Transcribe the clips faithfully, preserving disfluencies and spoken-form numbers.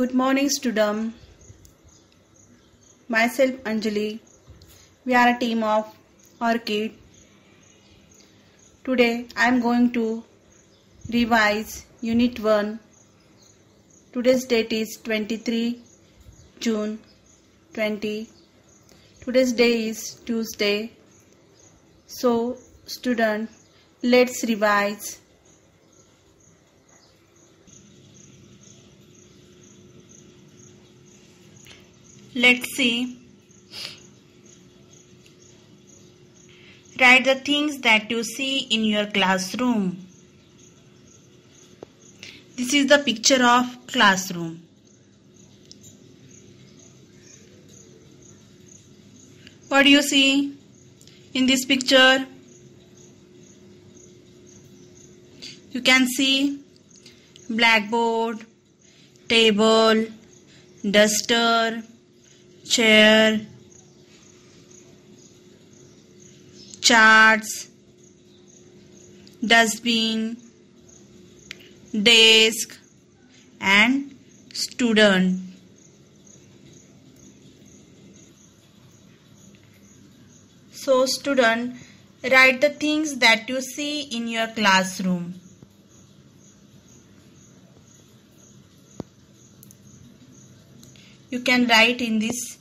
Good morning, student. Myself Anjali. We are a team of Orchid. Today I am going to revise Unit one. Today's date is twenty-third June twenty. Today's day is Tuesday. So, student, let's revise. Let's see. Write the things that you see in your classroom. This is the picture of classroom. What do you see in this picture? You can see blackboard, table, duster, chair, charts, dustbin, desk, and student. So, student, write the things that you see in your classroom. You can write in this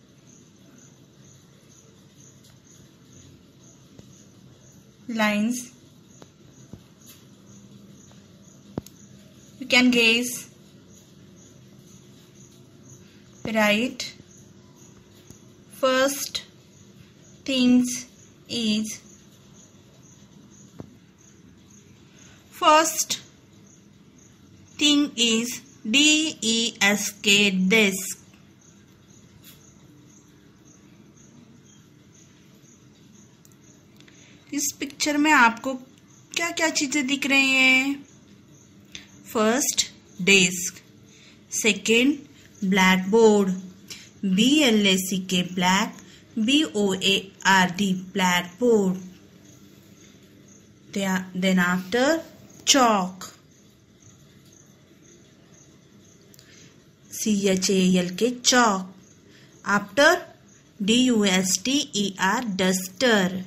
lines. You can guess. Write. First things is first thing is D E S K, desk. इस picture में आपको क्या क्या चीजें दिख रही हैं? First desk, second black board, B L A C K black, B O A R D black board. Then after chalk, C H A L K chalk. After D U S T E R duster.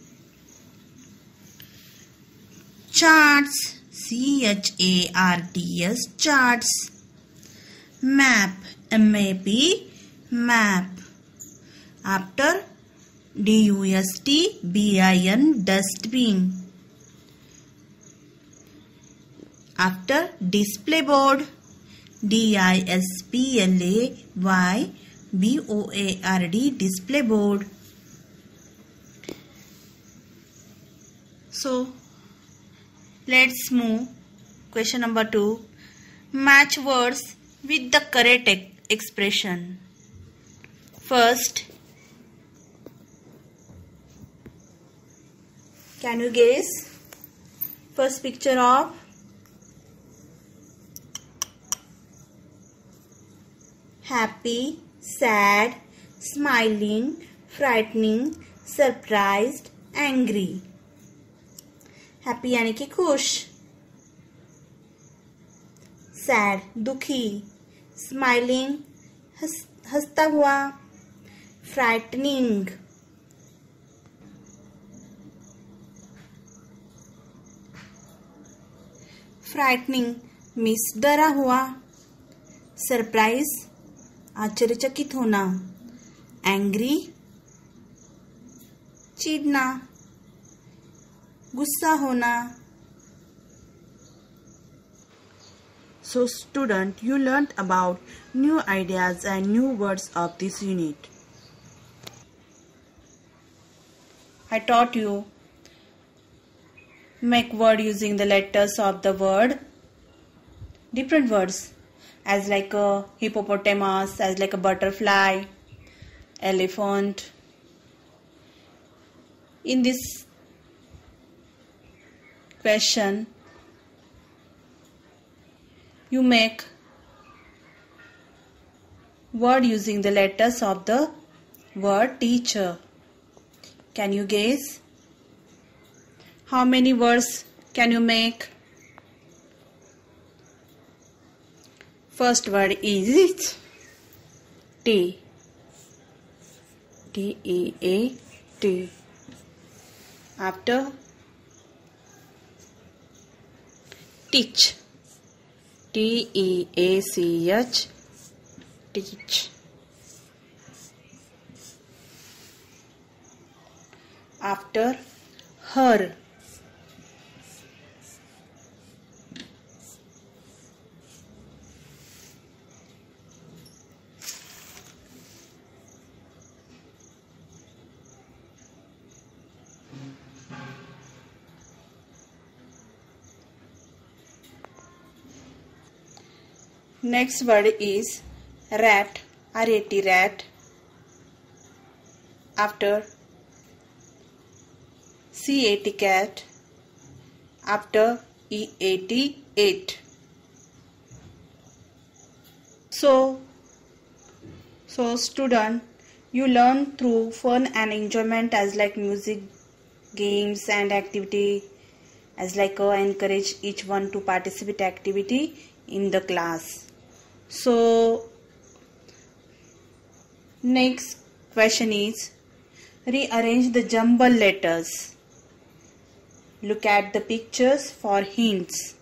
Charts, C H A R T S, charts. Map, M A P, map. After D U S T B I N, dustbin. After display board, D I S P L A Y B O A R D, display board. So, let's move. Question number two. Match words with the correct expression. First, can you guess? First picture of happy, sad, smiling, frightening, surprised, angry. Happy यानी कि खुश, sad दुखी, smiling हंसता हुआ, frightening frightening means डरा हुआ, surprise आश्चर्यचकित होना, एंग्री चिढ़ना, गुस्सा होना. So student, you learnt about new ideas and new words of this unit. I taught you make word using the letters of the word. Different words as like a hippopotamus, as like a butterfly, elephant. In this question, you make word using the letters of the word teacher. Can you guess? How many words can you make? First word is T. T E A T. After teach. T E A C H. Teach. After her. Next word is rat. R A T, rat. After C A T, cat. After E A T, eight. So, so student, you learn through fun and enjoyment as like music, games and activity, as like uh, encourage each one to participate activity in the class. So next question is rearrange the jumbled letters. Look at the pictures for hints.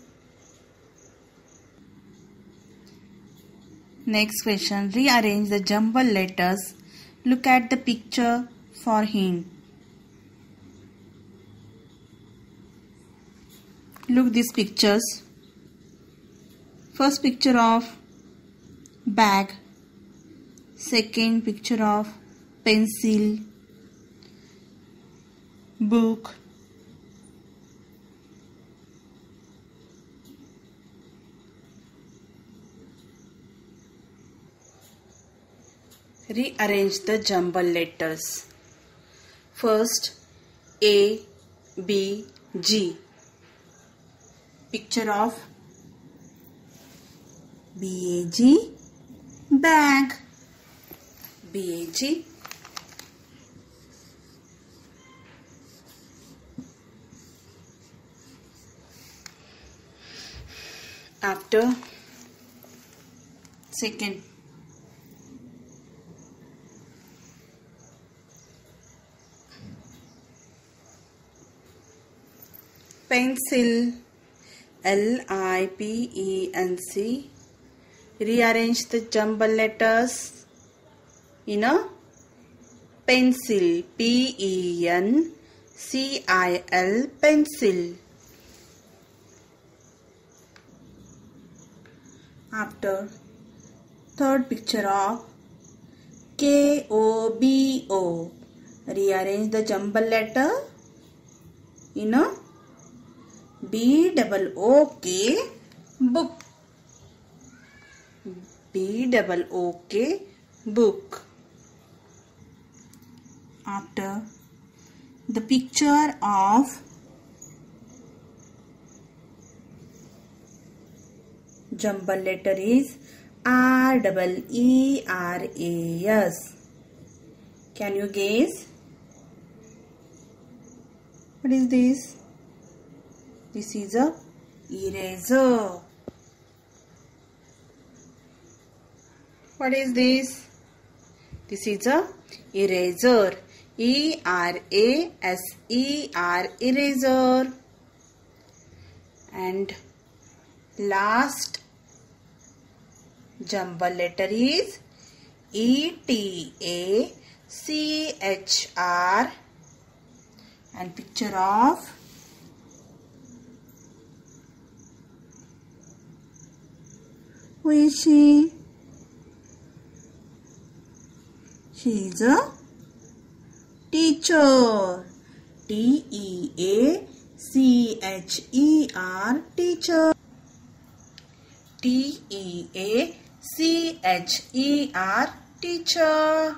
Next question, rearrange the jumbled letters. Look at the picture for hint. Look these pictures. First picture of bag. Second picture of pencil, book, rearrange the jumbled letters. First A, B, G. Picture of B A G, bag. B A G. After second pencil, L I P E N C. Rearrange the jumbled letters in a pencil, P E N C I L, pencil. After third picture of K O B O. Rearrange the jumbled letter in a B double O K, book. B double O K, book. After the picture of jumbled letter is R double E R A S. Can you guess? What is this? This is a eraser. What is this? This is a eraser. E R A S E R, eraser. And last jumbled letter is E T A C H R, and picture of who is she? She is a teacher. T E A C H E R, teacher. T E A C H E R, teacher.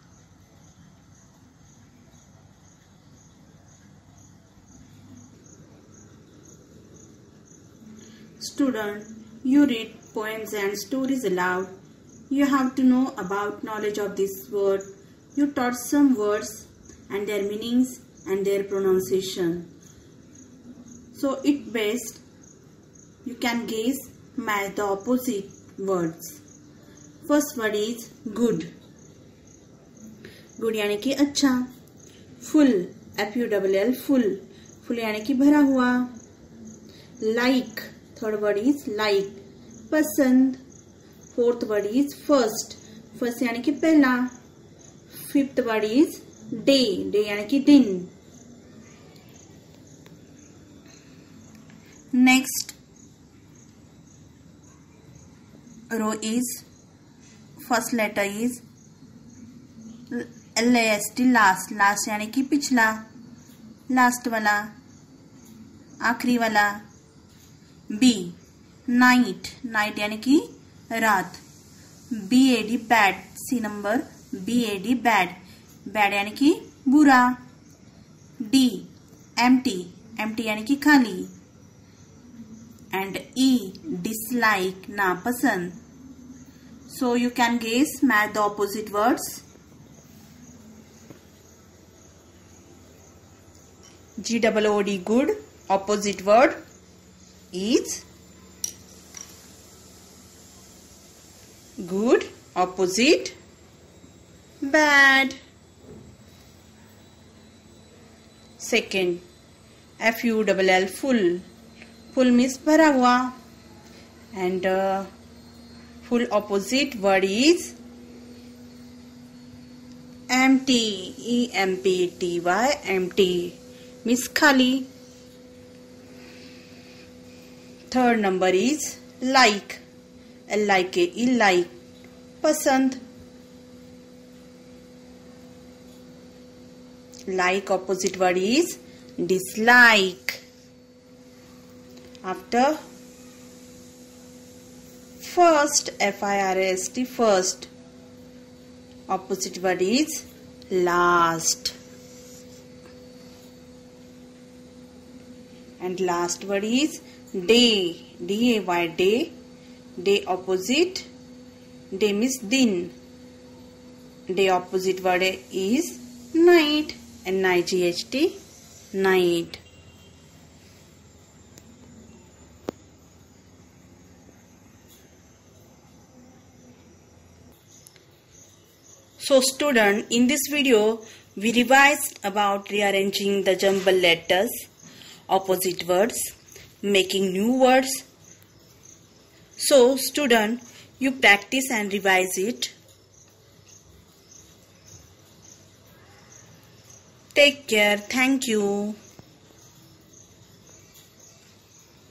Student, you read poems and stories aloud. You have to know about knowledge of this word. You taught some words and their meanings and their pronunciation. So it best you can guess, match the opposite words. First word is good. Good यानी कि अच्छा. Full, F U L L, full. Full यानी कि भरा हुआ. Like, third word is like. पसंद. Fourth word is first. First यानी कि पहला. Fifth word is day. Day यानी कि दिन. Next row is first letter is L A S T, last. Last यानी कि पिछला. Last वाला, आखिरी वाला. B, night. Night यानी कि रात. B A D, bad. C number B A D, bad. Bad यानी कि बुरा. D, empty. Empty यानी कि खाली. And E, dislike, नापसंद. So you can guess, match the opposite words. G O O D, good. Opposite word is good. Opposite bad. Second, F U L L, full. Full means भरा हुआ. And uh, full opposite word is empty. E M P T Y, empty means खाली. Third number is like. L I K E, like. पसंद. Like opposite word is dislike. After first, F I R S T, first. Opposite word is last. And last word is day. D A Y, day. Day opposite. Day means din. Day opposite word is night. N I G H T, night. So student, in this video we revised about rearranging the jumbled letters, opposite words, making new words. So student, you practice and revise it. Take care. Thank you.